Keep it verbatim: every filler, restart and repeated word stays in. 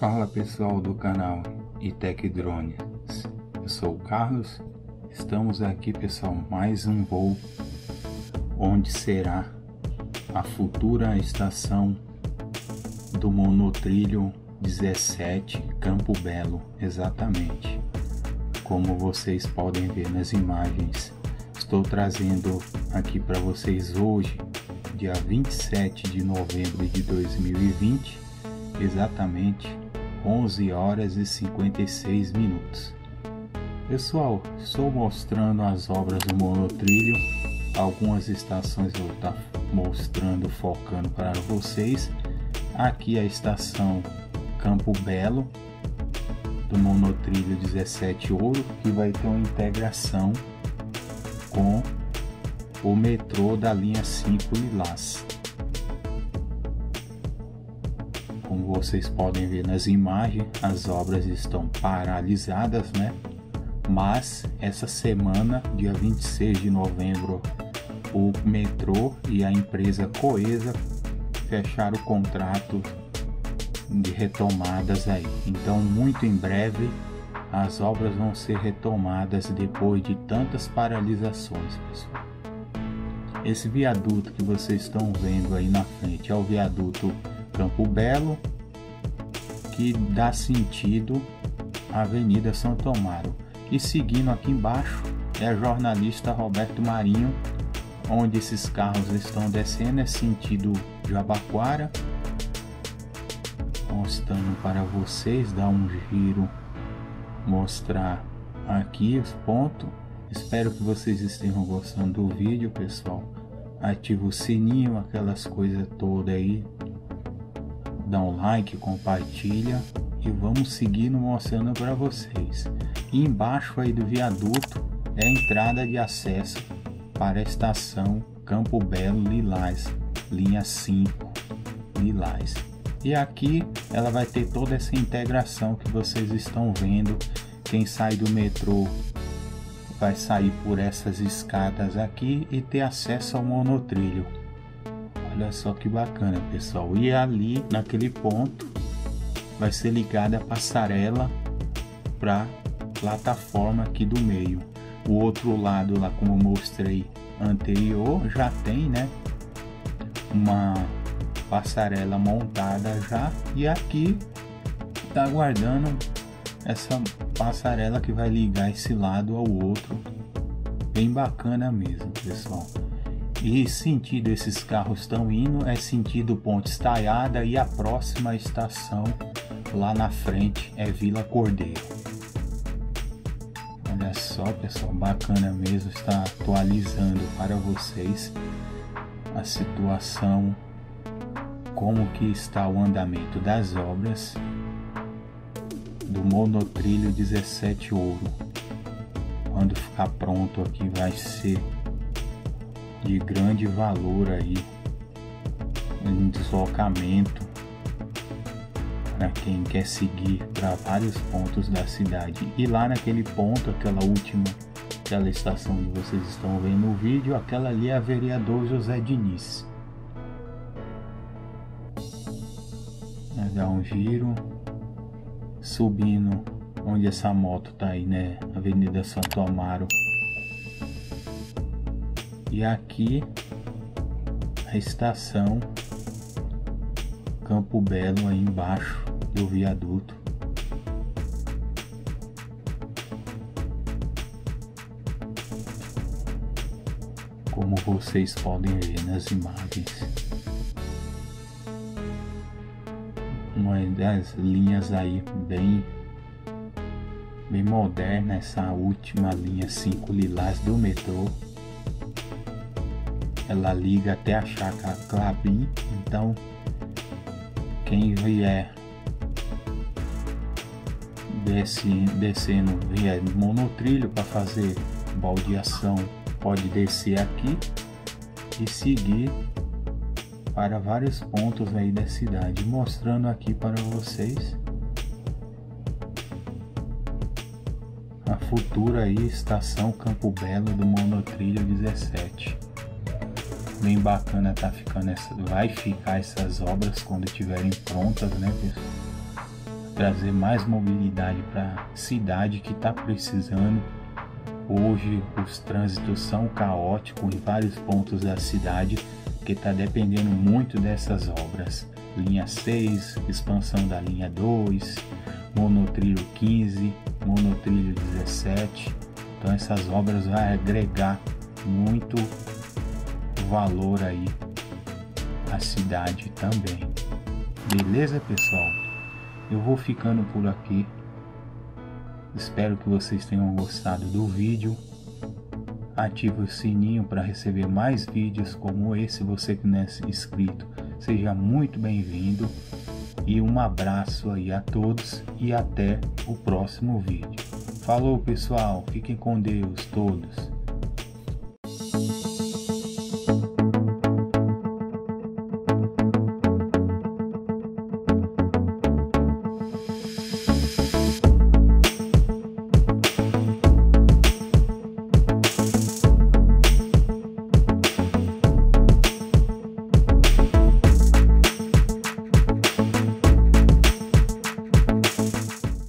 Fala pessoal do canal Itec Drones, eu sou o Carlos. Estamos aqui pessoal, mais um voo onde será a futura estação do monotrilho dezessete Campo Belo, exatamente como vocês podem ver nas imagens. Estou trazendo aqui para vocês hoje, dia vinte e sete de novembro de dois mil e vinte, exatamente onze horas e cinquenta e seis minutos. Pessoal, estou mostrando as obras do monotrilho. Algumas estações eu vou estar mostrando, focando para vocês. Aqui a estação Campo Belo do monotrilho dezessete Ouro, que vai ter uma integração com o metrô da linha cinco Lilás. Como vocês podem ver nas imagens, as obras estão paralisadas, né? Mas essa semana, dia vinte e seis de novembro, o metrô e a empresa Coesa fecharam o contrato de retomadas aí. Então, muito em breve, as obras vão ser retomadas depois de tantas paralisações, pessoal. Esse viaduto que vocês estão vendo aí na frente é o viaduto Campo Belo, que dá sentido à Avenida Santo Amaro. E seguindo aqui embaixo é a jornalista Roberto Marinho, onde esses carros estão descendo, é sentido Jabaquara. Mostrando para vocês, dar um giro, mostrar aqui os pontos. Espero que vocês estejam gostando do vídeo, pessoal. Ativa o sininho, aquelas coisas todas aí. Dá um like, compartilha e vamos seguindo mostrando para vocês. E embaixo aí do viaduto é a entrada de acesso para a estação Campo Belo Lilás, linha cinco Lilás. E aqui ela vai ter toda essa integração que vocês estão vendo. Quem sai do metrô vai sair por essas escadas aqui e ter acesso ao monotrilho. Olha só que bacana, pessoal. E ali naquele ponto vai ser ligada a passarela para plataforma aqui do meio. O outro lado lá, como eu mostrei anterior, já tem, né, uma passarela montada já, e aqui tá aguardando essa passarela que vai ligar esse lado ao outro. Bem bacana mesmo, pessoal. E sentido esses carros estão indo é sentido Ponte Estaiada, e a próxima estação lá na frente é Vila Cordeiro. Olha só, pessoal, bacana mesmo, está atualizando para vocês a situação, como que está o andamento das obras do monotrilho dezessete Ouro. Quando ficar pronto aqui vai ser de grande valor aí em deslocamento para quem quer seguir para vários pontos da cidade. E lá naquele ponto, aquela última, aquela estação que vocês estão vendo no vídeo, aquela ali é a vereador José Diniz. Vai dar um giro subindo onde essa moto tá aí, né? Avenida Santo Amaro. E aqui a estação Campo Belo aí embaixo do viaduto. Como vocês podem ver nas imagens, uma das linhas aí bem bem moderna, essa última linha cinco Lilás do metrô. Ela liga até a Chácara Clabin. Então quem vier desce, descendo vier monotrilho para fazer baldeação, pode descer aqui e seguir para vários pontos aí da cidade, mostrando aqui para vocês a futura aí estação Campo Belo do monotrilho dezessete. Bem bacana tá ficando essa, vai ficar essas obras quando estiverem prontas, né, pessoal? trazer mais mobilidade para a cidade que está precisando. Hoje os trânsitos são caóticos em vários pontos da cidade, que está dependendo muito dessas obras. Linha seis, expansão da linha dois, monotrilho quinze, monotrilho dezessete. Então essas obras vão agregar muito valor aí à cidade também. Beleza, pessoal? Eu vou ficando por aqui. Espero que vocês tenham gostado do vídeo. Ative o sininho para receber mais vídeos como esse. Você que não é inscrito, seja muito bem-vindo. E um abraço aí a todos e até o próximo vídeo. Falou, pessoal, fiquem com Deus todos.